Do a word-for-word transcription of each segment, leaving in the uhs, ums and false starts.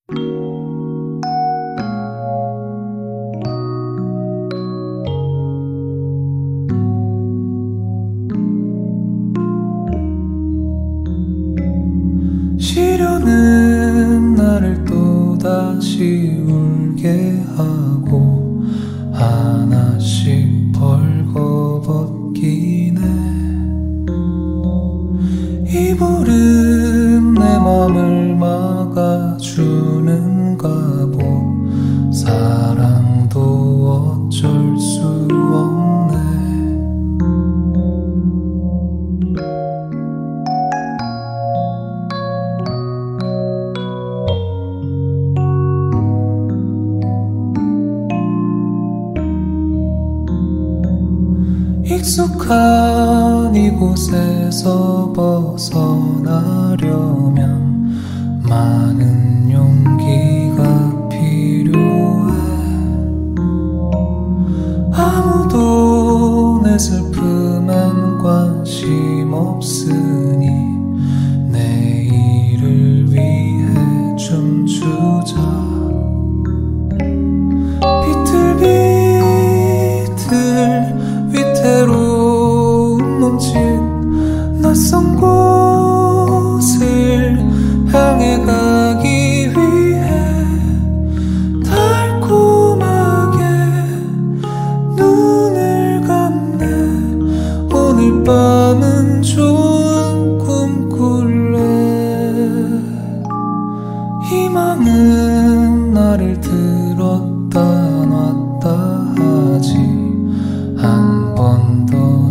시련은 나를 또다시 울게 하고 하나씩 벌거벗기네. 이불은 내 맘을 막아주는가 보. 사랑도 어쩔 수 없네. 익숙한 이곳에서 벗어나려면 많은 용기가 필요해. 아무도 내 슬픔엔 관심 없으니 내일을 위해 춤추자. 비틀비틀 위태로운 몸짓 낯선 곳을 향해 가기 위해 달콤하게 눈을 감네. 오늘 밤은 좋은 꿈 꿀래. 희망은 나를 들었다 놨다 하지 한 번 더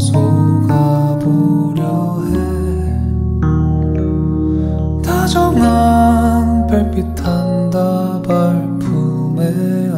속아보려 해. 다정한 별빛 한 다발 품에